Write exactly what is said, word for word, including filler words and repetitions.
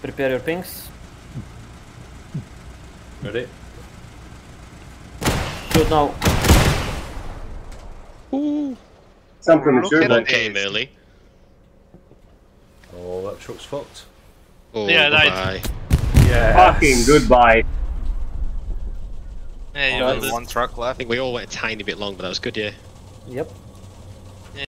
Prepare your pings. Ready? Shoot now. Ooh. Some premature, One but came early. Oh, that truck's fucked. Oh, Yeah, that- goodbye. Yeah. fucking goodbye. Yeah, you Oh, know, nice. One truck I left. think we all went a tiny bit long, but that was good, yeah. Yep.